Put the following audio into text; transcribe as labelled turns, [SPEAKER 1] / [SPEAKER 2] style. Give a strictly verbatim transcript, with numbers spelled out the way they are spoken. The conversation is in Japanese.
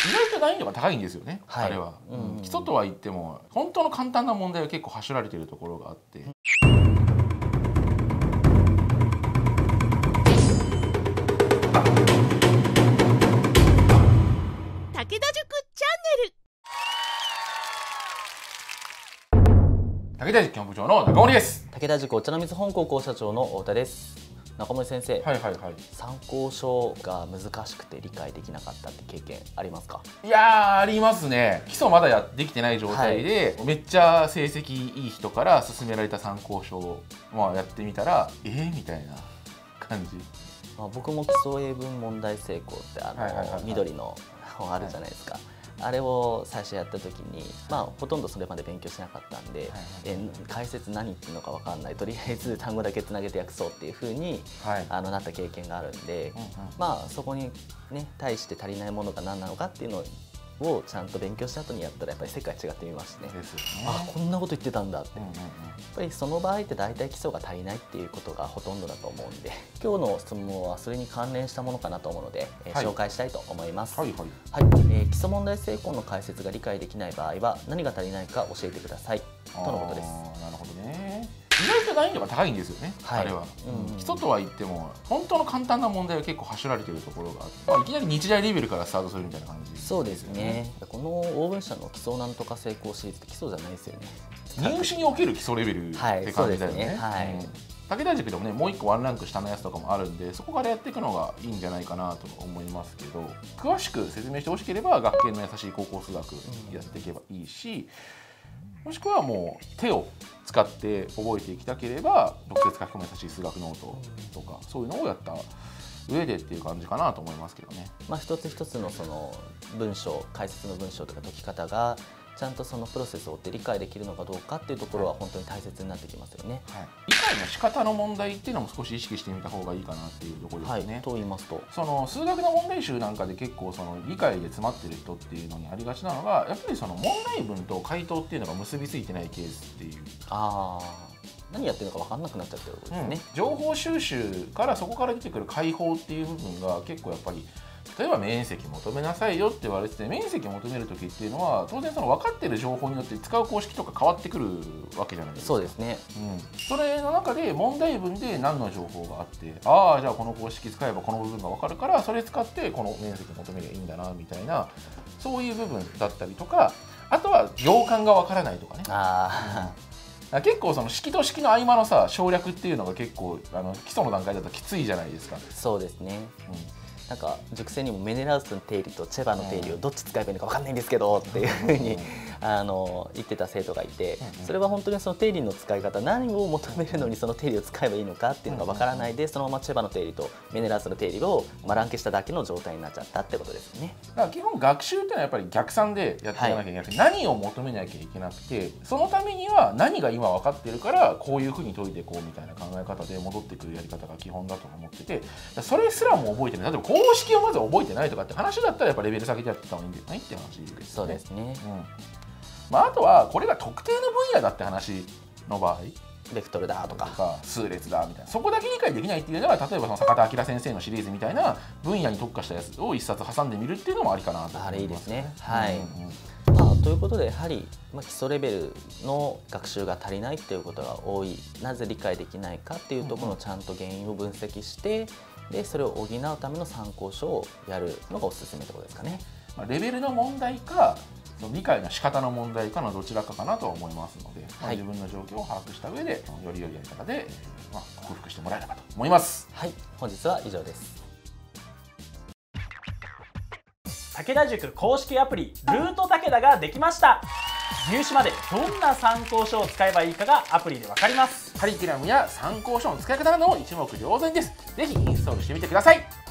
[SPEAKER 1] 外と難易度が高いんですよね、
[SPEAKER 2] はい、
[SPEAKER 1] あれは、うん、基礎とは言っても本当の簡単な問題は結構走られてるところがあって。
[SPEAKER 3] 武田塾チャンネル。
[SPEAKER 1] 武田塾キャンプ長の中森です。
[SPEAKER 2] 武田塾お茶の水本校校舎長の太田です。中森先生、
[SPEAKER 1] はいはいはい、
[SPEAKER 2] 参考書が難しくて理解できなかったって経験ありますか？
[SPEAKER 1] いやー、ありますね。基礎まだやできてない状態で、はい、めっちゃ成績いい人から勧められた参考書を、まあ、やってみたらえーみたいな感じ。
[SPEAKER 2] まあ、僕も基礎英文問題成功ってあの緑の本あるじゃないですか、はい、あれを最初やった時に、まあ、ほとんどそれまで勉強しなかったんで、はい、え解説何言ってるのか分かんない、とりあえず単語だけつなげて訳そうっていう風に、はい、あのなった経験があるんで、うんうん、まあそこに、ね、対して足りないものが何なのかっていうのをちゃんと勉強した後にやったらやっぱり世界違ってみましたね。ですよね。あ、こんなこと言ってたんだって、うんうんうん、やっぱりその場合って大体基礎が足りないっていうことがほとんどだと思うんで、今日の質問はそれに関連したものかなと思うので、えーはい、紹介したいと思います。はいはいはい、えー、基礎問題成功の解説が理解できない場合は何が足りないか教えてくださいとのことです。
[SPEAKER 1] なるほどね。意外と難易度が高いんですよね、はい、あれは、うん、基礎とは言っても本当の簡単な問題は結構走られてるところがあって、まあ、いきなり日大レベルからスタートするみたいな感じですよね。そうですね。このオーブン社の基礎なんとか成功シリーズって基礎じゃないですよね。 入試における基礎レベルって感じだよね。武田塾でもね、もう一個ワンランク下のやつとかもあるんで、そこからやっていくのがいいんじゃないかなと思いますけど、詳しく説明してほしければ学研の優しい高校数学やっていけばいいし、もしくはもう手を使って覚えていきたければ読説書き込む優しい数学ノートとか、そういうのをやった上でっていう感じかなと思いますけどね。まあ
[SPEAKER 2] 一つ一つのその文章、解説の文章とか解き方がちゃんとそのプロセスを追って理解できるのかどうかっていうところは本当に大切になってきますよね。
[SPEAKER 1] はい、理解の仕方の問題っていうのも少し意識してみた方がいいかなっていうところですね。はい、
[SPEAKER 2] と言いますと、
[SPEAKER 1] その数学の問題集なんかで結構その理解で詰まってる人っていうのにありがちなのが、やっぱりその問題文と回答っていうのが結びついてないケースっていう。ああ。
[SPEAKER 2] 何やってるのか分かんなくなっちゃってることですね、
[SPEAKER 1] うん、情報収集からそこから出てくる解放っていう部分が結構やっぱり、例えば面積求めなさいよって言われてて、面積求める時っていうのは当然その分かってる情報によって使う公式とか変わってくるわけじゃないですか。
[SPEAKER 2] そうですね、
[SPEAKER 1] うん、それの中で問題文で何の情報があって、ああじゃあこの公式使えばこの部分が分かるからそれ使ってこの面積求めればいいんだなみたいな、そういう部分だったりとか、あとは行間が分からないとかね。あ結構その式と式の合間のさ省略っていうのが結構あの基礎の段階だときついじゃないですか。
[SPEAKER 2] そうですね、うん、なんか塾生にもメネラウスの定理とチェバの定理をどっち使えばいいのか分かんないんですけどっていうふうにあの言ってた生徒がいて、それは本当にその定理の使い方、何を求めるのにその定理を使えばいいのかっていうのが分からないで、そのままチェバの定理とメネラウスの定理をまあ乱消しただけの状態になっちゃったってことですね。
[SPEAKER 1] だから基本学習っていうのはやっぱり逆算でやっていかなきゃいけなくて、はい、何を求めなきゃいけなくて、そのためには何が今分かってるからこういうふうに解いていこうみたいな考え方で戻ってくるやり方が基本だと思ってて、それすらも覚えてない、例えば公式をまず覚えてないとかって話だったらやっぱレベル下げてやってた方がいいんじゃないって話ですね。
[SPEAKER 2] そうですね、うん
[SPEAKER 1] まあ、あとはこれが特定の分野だって話の場合、
[SPEAKER 2] ベクトルだとか
[SPEAKER 1] 数列だみたいな、そこだけ理解できないっていうのは、例えばその坂田明先生のシリーズみたいな分野に特化したやつを一冊挟んでみるっていうのもありかなと思います。
[SPEAKER 2] あれいいですね。はい、うんうん、まあ、ということでやはり、まあ、基礎レベルの学習が足りないっていうことが多い、なぜ理解できないかっていうところのちゃんと原因を分析して、でそれを補うための参考書をやるのがおすすめってことですかね。
[SPEAKER 1] まあ、レベルの問題かその理解の仕方の問題かのどちらかかなとは思いますので、まあ、自分の状況を把握した上でより良いやり方で、まあ、克服してもらえればと思います。
[SPEAKER 2] はい、本日は以上です。
[SPEAKER 4] 武田塾公式アプリルート武田ができました。入試までどんな参考書を使えばいいかがアプリで分かります。
[SPEAKER 1] カリキュラムや参考書の使い方なども一目瞭然です。ぜひインストールしてみてください。